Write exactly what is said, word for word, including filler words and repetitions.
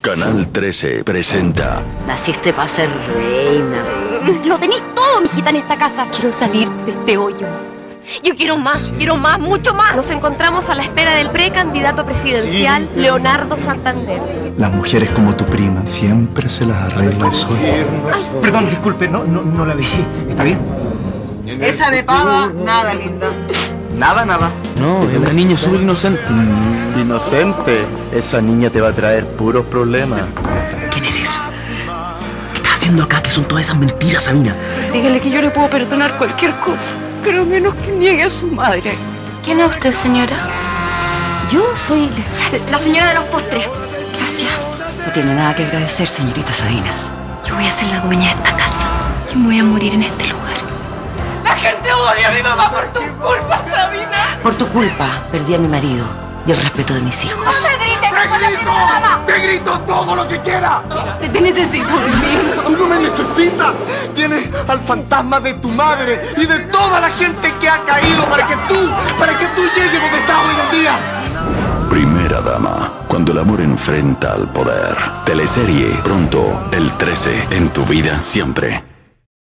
Canal trece presenta. Naciste para ser reina. Lo tenéis todo, mijita, en esta casa. Quiero salir de este hoyo. Yo quiero más, quiero más, mucho más. Nos encontramos a la espera del precandidato presidencial, sí, Leonardo Santander. Las mujeres como tu prima siempre se las arregla sola. Perdón, disculpe, no, no, no la vi. ¿Está bien? Esa de pava, nada, linda. Nada, nada. No, es una niña súper inocente. Mm, inocente. Esa niña te va a traer puros problemas. ¿Quién eres? ¿Qué estás haciendo acá? ¿Qué son todas esas mentiras, Sabina? Dígale que yo le puedo perdonar cualquier cosa, pero menos que niegue a su madre. ¿Quién es usted, señora? Yo soy La señora de los postres. Gracias. No tiene nada que agradecer, señorita Sabina. Yo voy a ser la dueña de esta casa. Yo me voy a morir en este lugar. La gente odia a mi mamá por tu culpa, Sabina. Por tu culpa, perdí a mi marido y el respeto de mis hijos. ¡No me grites! ¡Te grito! ¡Te grito todo lo que quiera! Te, te necesito, amigo. ¡Tú no me necesitas! Tienes al fantasma de tu madre y de toda la gente que ha caído para que tú, para que tú llegues donde estás hoy en día. Primera dama, cuando el amor enfrenta al poder. Teleserie pronto, el trece, en tu vida siempre.